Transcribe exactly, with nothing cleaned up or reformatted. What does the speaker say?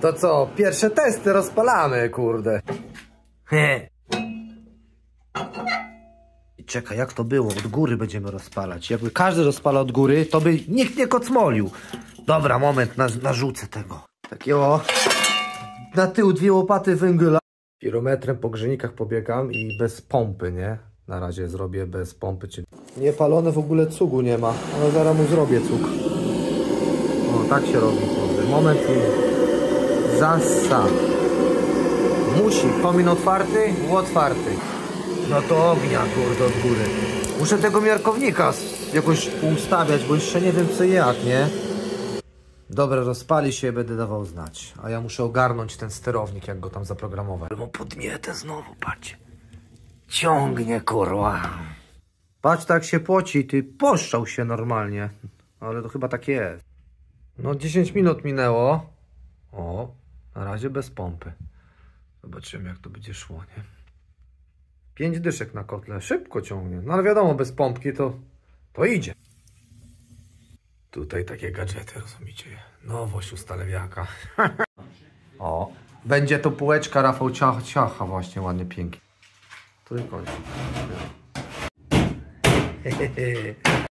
To co, pierwsze testy rozpalamy, kurde. He. I czekaj, jak to było? Od góry będziemy rozpalać. Jakby każdy rozpala od góry, to by nikt nie kocmolił. Dobra, moment, na, narzucę tego. Takiego na tył dwie łopaty węgla. Pirometrem po grzenikach pobiegam i bez pompy, nie? Na razie zrobię bez pompy. Czy... Niepalone w ogóle cugu nie ma, ale zaraz mu zrobię cug. O, tak się robi, kurde. Moment i... Zasa. Musi. Komin otwarty? Otwarty. No to ognia, kurde, od góry. Muszę tego miarkownika jakoś ustawiać, bo jeszcze nie wiem co i jak, nie? Dobra, rozpali się, będę dawał znać. A ja muszę ogarnąć ten sterownik, jak go tam zaprogramować. Bo podnietę znowu, patrzcie. Ciągnie, kurwa. Patrz, tak się poci, ty poszczał się normalnie. Ale to chyba tak jest. No dziesięć minut minęło. O, na razie bez pompy. Zobaczymy, jak to będzie szło, nie? Pięć dyszek na kotle. Szybko ciągnie. No ale wiadomo, bez pompki to, to idzie. Tutaj takie gadżety, rozumiecie? Nowość ustalewiaka. O, będzie to półeczka Rafał Ciacha, ciacha właśnie, ładnie, pięknie. Trójkącik.